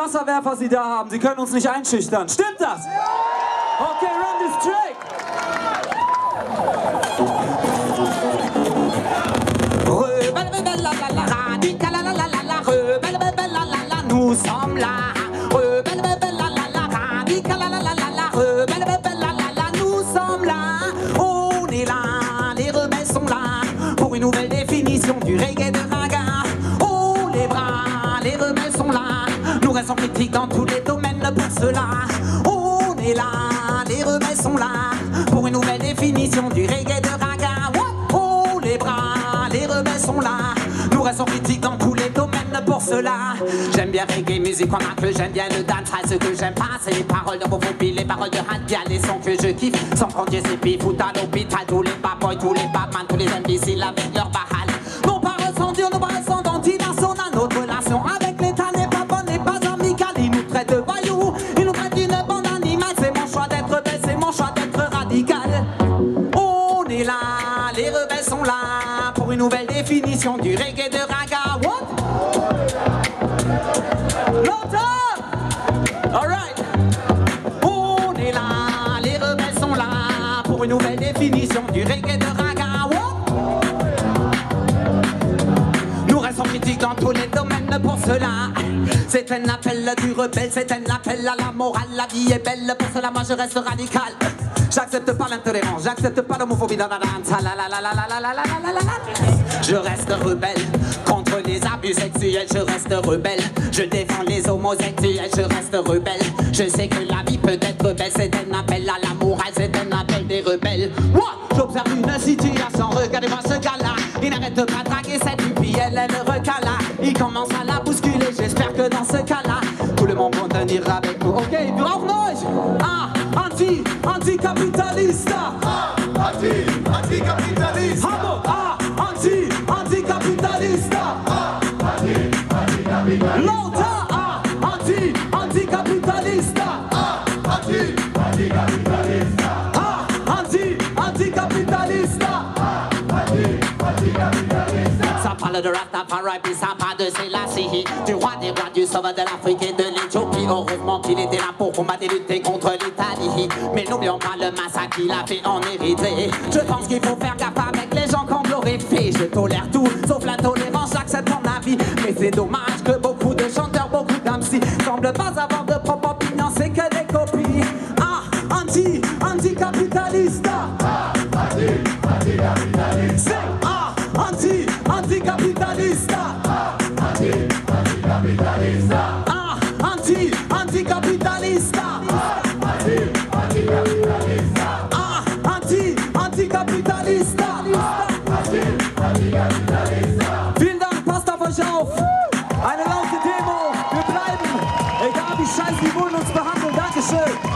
Wasserwerfer Sie da haben. Sie können uns nicht einschüchtern. Stimmt das? Okay, run this track. Nous sommes là. Nous sommes là. On est là. Les rebelles sont là. Pour une nouvelle définition du reggae de raga. Oh les bras, les rebelles sont là. Nous restons critiques dans tous les domaines pour cela. On est là. Les rebelles sont là. Pour une nouvelle définition du reggae de raga. Oh les bras, les rebelles sont là. Nous restons critiques dans tous les domaines pour cela. J'aime bien reggae musique, crois que j'aime bien le dancehall. Ce que j'aime pas, c'est les paroles de homophobie, les paroles de Hadja, les sons que je kiffe. Sans prendre des épis, foutent à l'hôpital. Tous les bad boys, tous les badman, tous les imbéciles avec leur bahal. Nos paroles sont dures, nos paroles sont antinationales. Notre relation avec l'État n'est pas bonne, n'est pas amicale. Ils nous traitent de voyous, ils nous traitent d'une bande animale. C'est mon choix d'être belle, c'est mon choix d'être radical. On est là, les rebelles sont là. Pour une nouvelle définition du reggae de raga. What? Longtemps! Alright! On est là, les rebelles sont là. Pour une nouvelle définition du reggae de raga. What? Nous restons critiques dans tous les domaines pour cela. C'est un appel du rebelle, c'est un appel à la morale. La vie est belle, pour cela moi je reste radical. J'accepte pas l'intolérance, j'accepte pas l'homophobie dans la danse. Je reste rebelle contre les abus sexuels, je reste rebelle. Je défends les homosexuels, je reste rebelle. Je sais que la vie peut être belle, c'est un appel à la morale, c'est un appel des rebelles. J'observe une situation, regardez-moi ce gars-là. Il n'arrête pas de draguer cette pupille, elle le recala. Il commence à la bousculer, j'espère que dans ce cas-là, tout le monde va tenir avec nous. Ok, bravo noise. Anticapitalista. Anticapitalista. Anticapitalista. Lota. Anticapitalista. Anticapitalista. Ça parle de Rastafari, puis ça parle de Selassie, du roi des rois, du sauveur de l'Afrique et de l'Éthiopie. Heureusement qu'il était là pour combattre et lutter contre l'Italie. Mais n'oublions pas le massacre qu'il a fait en Érythrée. Je pense qu'il faut faire gaffe avec les gens qu'on glorifie. Je tolère tout, sauf la tolérance, j'accepte mon avis. Mais c'est dommage que beaucoup de chanteurs, beaucoup d'MC semblent pas avoir de propre opinion, c'est que des copies. Anticapitalista. C'est anticapitalista. Anticapitalista. Anticapitalista. Vielen Dank, passt auf euch auf. Eine laute Demo, wir bleiben. Egal wie scheiße die Bullen uns behandeln. Dankeschön.